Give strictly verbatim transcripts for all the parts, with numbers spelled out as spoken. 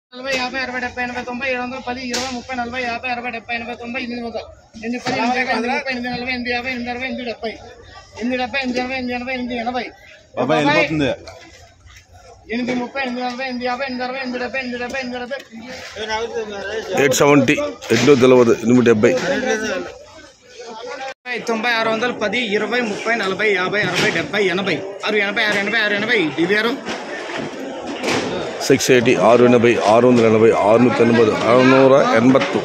నలభై యాభై అరవై డెబ్బై ఎనభై తొంభై ఏడు వందల పది ఇరవై ముప్పై నలభై యాభై అరవై డెబ్బై ఎనభై తొంభై ఎనిమిది వందల ఎనిమిది పది ఎనిమిది యాభై ఎనిమిది ముప్పై ఎనిమిది నలభై ఎనిమిది యాభై ఎనిమిది అరవై ఎనిమిది డెబ్బై ఎనిమిది డెబ్బై ఎనిమిది ఎనభై ఎనిమిది ఎనభై ఎనిమిది ఎనభై ఎనిమిది ముప్పై ఎనిమిది నలభై ఎనిమిది యాభై ఎనిమిది అరవై ఎనిమిది డెబ్బై ఎనిమిది డెబ్బై ఎనిమిది డెబ్బై ఎయిట్ సెవెంటీ ఎట్లో తెలియదు ఎనిమిది డెబ్బై తొంభై ఆరు వందల పది ఇరవై ముప్పై నలభై యాభై అరవై డెబ్బై ఎనభై ఆరు ఎనభై ఆరు ఎనభై ఆరు ఎనభై ఇది ఆరు సిక్స్ ఎయిటీ ఆరు ఎనభై ఆరు వందల ఎనభై ఆరునూట ఎనభై ఆరునూర ఎనభತ್ತು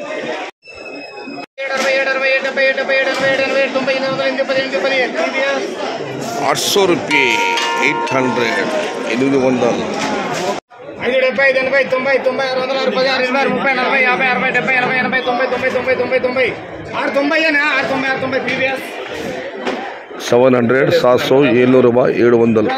आठ सौ रुपये एट हंड्रेड एनिमिदी వందలు ఐదు డెబ్బై ఐదు ఎనభై తొంభై తొంభై ఆరు వందల ఆరు పది ఆరు ఇరవై ఆరు ముప్పై నలభై యాభై అరవై డెబ్బై ఎనభై ఎనభై తొంభై తొంభై తొంభై తొంభై తొంభై ఆరు తొంభై ఆరు తొంభై ఆరు తొంభై ప్రీవియస్ సెవెన్ హండ్రెడ్ सात सौ ఏడు రూపా ఏడు వందలు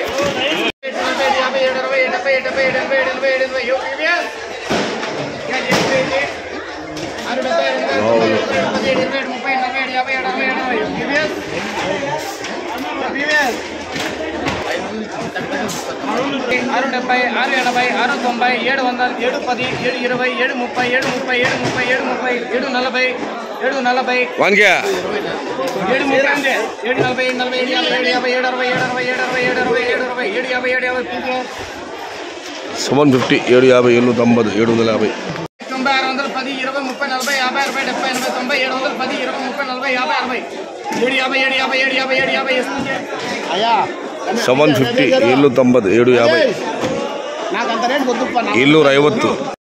ఆరు డెబ్బై ఆరు ఎనభై ఆరు తొంభై ఏడు వందలు ఏడు పది ఏడు ఇరవై ఏడు ముప్పై ఏడు ముప్పై ఏడు ముప్పై ఏడు ముప్పై ఏడు నలభై ఏడు నలభై ఏడు ముప్పై ఏడు నలభై ఏడు నలభై ఏడు యాభై ఏడు యాభై ఏడు అరవై ఏడు అరవై ఏడు అరవై ఏడు అరవై ఏడు అరవై ఏడు యాభై ఏడు యాభై సెవెన్ ఫిఫ్టీ ఏడు యాభై ఏడు తొంభై ఏడు వందల యాభై తొంభై ఆరు వందల పది ఇరవై ముప్పై నలభై యాభై అరవై డెబ్బై ఎనభై తొంభై ఏడు వందల పది ఇరవై ముప్పై నలభై యాభై అరవై ఏడు యాభై ఏడు యాభై ఏడు యాభై ఏడు యాభై అయ్యా సెవెన్ ఫిఫ్టీ ఏళ్ళు తొంభై ఏడు యాభై నాకు అంత రేట్ వద్దు ఏళ్ళు ఐవತ್ತು